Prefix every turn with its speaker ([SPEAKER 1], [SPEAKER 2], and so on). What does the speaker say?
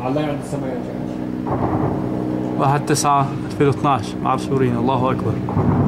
[SPEAKER 1] علقنا عند السماء يا جماعة.
[SPEAKER 2] 1/9/2012 مع السوريين. الله أكبر.